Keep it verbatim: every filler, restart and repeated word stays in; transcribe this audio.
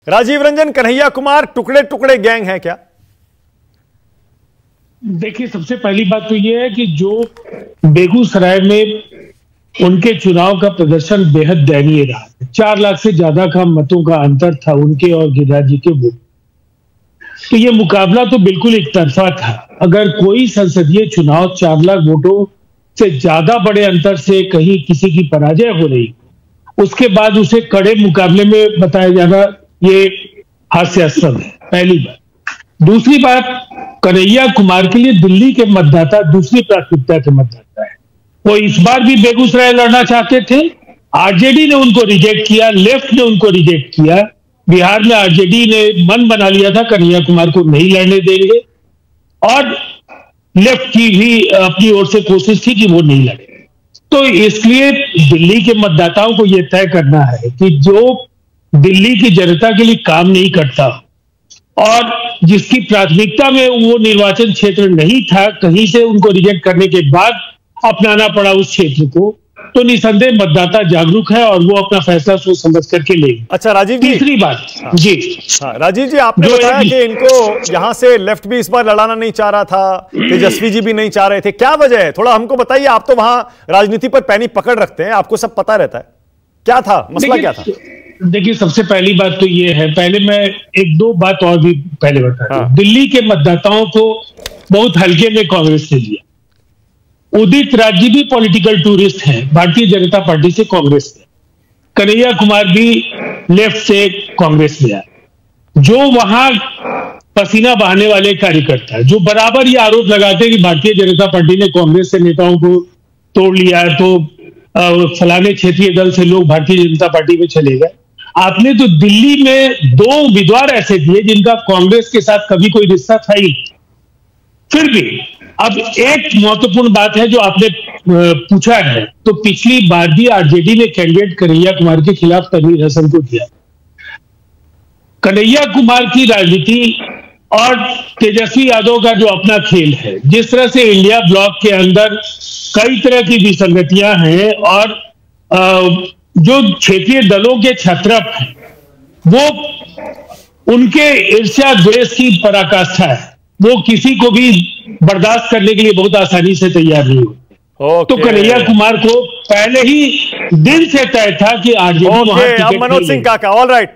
राजीव रंजन, कन्हैया कुमार टुकड़े टुकड़े गैंग है क्या? देखिए, सबसे पहली बात तो ये है कि जो बेगूसराय में उनके चुनाव का प्रदर्शन बेहद दयनीय रहा। चार लाख से ज्यादा का मतों का अंतर था उनके और गिरिराज जी के वोट। तो ये मुकाबला तो बिल्कुल एक तरफा था। अगर कोई संसदीय चुनाव चार लाख वोटों से ज्यादा बड़े अंतर से कहीं किसी की पराजय हो रही, उसके बाद उसे कड़े मुकाबले में बताया जाना ये हास्यास्पद है, पहली बात। दूसरी बात, कन्हैया कुमार के लिए दिल्ली के मतदाता दूसरी प्राथमिकता के मतदाता है। वो इस बार भी बेगूसराय लड़ना चाहते थे, आरजेडी ने उनको रिजेक्ट किया, लेफ्ट ने उनको रिजेक्ट किया। बिहार में आरजेडी ने मन बना लिया था कन्हैया कुमार को नहीं लड़ने देंगे, और लेफ्ट की भी अपनी ओर से कोशिश थी कि वो नहीं लड़े। तो इसलिए दिल्ली के मतदाताओं को यह तय करना है कि जो दिल्ली की जनता के लिए काम नहीं करता और जिसकी प्राथमिकता में वो निर्वाचन क्षेत्र नहीं था, कहीं से उनको रिजेक्ट करने के बाद अपनाना पड़ा उस क्षेत्र को, तो निसंदेह मतदाता जागरूक है और वो अपना फैसला सोच समझ करके लेंगे। अच्छा राजीव जी, तीसरी बात, हाँ, जी हाँ, राजीव जी, आपने बताया कि इनको यहां से लेफ्ट भी इस बार लड़ाना नहीं चाह रहा था, तेजस्वी जी भी नहीं चाह रहे थे, क्या वजह है? थोड़ा हमको बताइए। आप तो वहां राजनीति पर पैनी पकड़ रखते हैं, आपको सब पता रहता है। क्या था मसला, क्या था? देखिए, सबसे पहली बात तो ये है, पहले मैं एक दो बात और भी पहले बता दूं। हाँ। दिल्ली के मतदाताओं को बहुत हल्के में कांग्रेस ने लिया। उदित राज जी भी पॉलिटिकल टूरिस्ट हैं, भारतीय जनता पार्टी से कांग्रेस में। कन्हैया कुमार भी लेफ्ट से कांग्रेस में आए। जो वहां पसीना बहाने वाले कार्यकर्ता जो बराबर ये आरोप लगाते हैं कि भारतीय जनता पार्टी ने कांग्रेस से नेताओं को तोड़ लिया है, तो फलाने क्षेत्रीय दल से लोग भारतीय जनता पार्टी में चले गए। आपने तो दिल्ली में दो उम्मीदवार ऐसे दिए जिनका कांग्रेस के साथ कभी कोई रिश्ता था ही। फिर भी अब एक महत्वपूर्ण बात है जो आपने पूछा है, तो पिछली बार भी आरजेडी ने कैंडिडेट कन्हैया कुमार के खिलाफ तनवीर हसन को दिया। कन्हैया कुमार की राजनीति और तेजस्वी यादव का जो अपना खेल है, जिस तरह से इंडिया ब्लॉक के अंदर कई तरह की विसंगतियां हैं और जो क्षेत्रीय दलों के छत्रप हैं, वो उनके ईर्ष्या द्वेष की पराकाष्ठा है। वो किसी को भी बर्दाश्त करने के लिए बहुत आसानी से तैयार नहीं होते। तो कन्हैया कुमार को पहले ही दिन से तय था कि आरजेडी वहां टिकट मनोज सिंह काका, ऑल राइट।